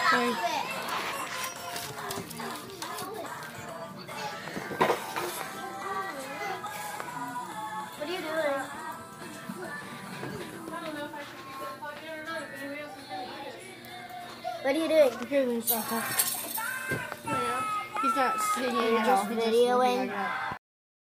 Sorry. What are you doing? What are you doing? He's doing stuff. He's not singing at all. Just videoing.